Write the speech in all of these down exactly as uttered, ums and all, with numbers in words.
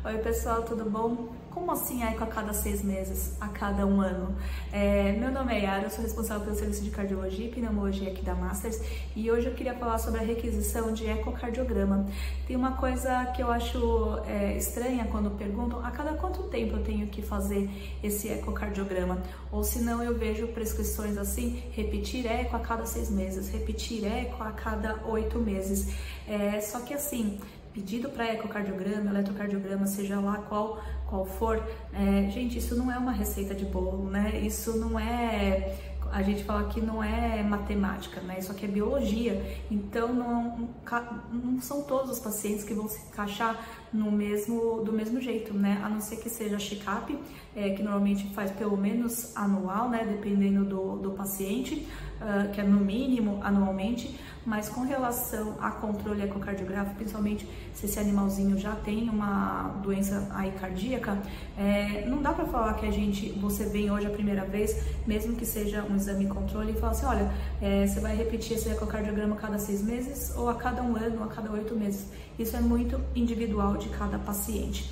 Oi pessoal, tudo bom? Como assim a eco a cada seis meses, a cada um ano? É, meu nome é Yara, eu sou responsável pelo serviço de cardiologia e pneumologia aqui da Masters e hoje eu queria falar sobre a requisição de ecocardiograma. Tem uma coisa que eu acho é, estranha quando perguntam a cada quanto tempo eu tenho que fazer esse ecocardiograma, ou se não eu vejo prescrições assim, repetir eco a cada seis meses, repetir eco a cada oito meses. É, só que assim, pedido para ecocardiograma, eletrocardiograma, seja lá qual, qual for, é, gente, isso não é uma receita de bolo, né? Isso não é, a gente fala que não é matemática, né? Isso aqui é biologia, então não, não são todos os pacientes que vão se encaixar no mesmo, do mesmo jeito, né? A não ser que seja check-up, é, que normalmente faz pelo menos anual, né? Dependendo do, do paciente, uh, que é no mínimo anualmente, mas com relação a controle ecocardiográfico, principalmente se esse animalzinho já tem uma doença aí cardíaca, é, não dá para falar que a gente, você vem hoje a primeira vez, mesmo que seja um exame controle, e fala assim, olha, é, você vai repetir esse ecocardiograma a cada seis meses, ou a cada um ano, ou a cada oito meses. Isso é muito individual de cada paciente.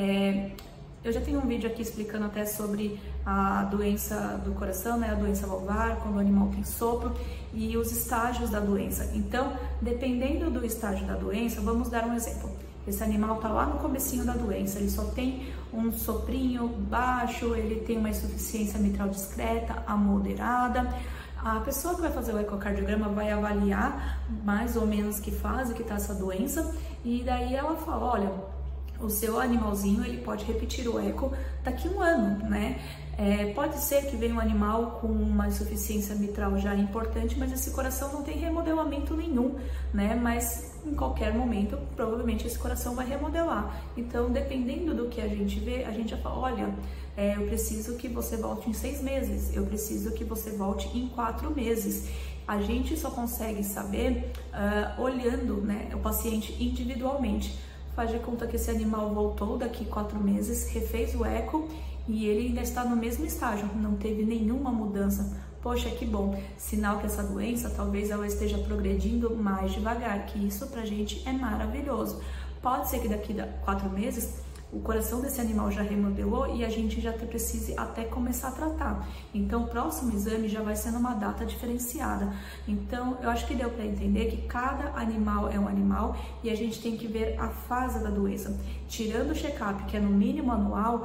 É, Eu já tenho um vídeo aqui explicando até sobre a doença do coração, né, a doença valvar, quando o animal tem sopro e os estágios da doença. Então, dependendo do estágio da doença, vamos dar um exemplo. Esse animal está lá no comecinho da doença, ele só tem um soprinho baixo, ele tem uma insuficiência mitral discreta a moderada. A pessoa que vai fazer o ecocardiograma vai avaliar mais ou menos que fase que está essa doença e daí ela fala, olha, o seu animalzinho ele pode repetir o eco daqui a um ano, né? É, pode ser que venha um animal com uma insuficiência mitral já importante, mas esse coração não tem remodelamento nenhum, né? Mas em qualquer momento, provavelmente esse coração vai remodelar. Então, dependendo do que a gente vê, a gente já fala, olha, é, eu preciso que você volte em seis meses, eu preciso que você volte em quatro meses. A gente só consegue saber uh, olhando, né, o paciente individualmente. Faz de conta que esse animal voltou daqui quatro meses, refez o eco e ele ainda está no mesmo estágio, não teve nenhuma mudança. Poxa, que bom, sinal que essa doença talvez ela esteja progredindo mais devagar, que isso pra gente é maravilhoso. Pode ser que daqui a quatro meses o coração desse animal já remodelou e a gente já precise até começar a tratar. Então, o próximo exame já vai ser numa data diferenciada. Então, eu acho que deu para entender que cada animal é um animal e a gente tem que ver a fase da doença. Tirando o check-up, que é no mínimo anual,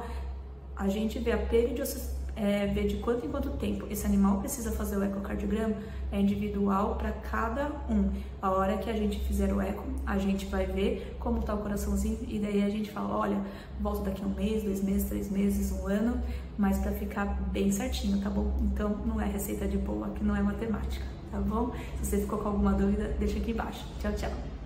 a gente vê a periodicidade, é, ver de quanto em quanto tempo esse animal precisa fazer o ecocardiograma, é individual para cada um. A hora que a gente fizer o eco, a gente vai ver como tá o coraçãozinho e daí a gente fala, olha, volta daqui a um mês, dois meses, três meses, um ano, mas para ficar bem certinho, tá bom? Então não é receita de bolo, aqui não é matemática, tá bom? Se você ficou com alguma dúvida, deixa aqui embaixo. Tchau, tchau!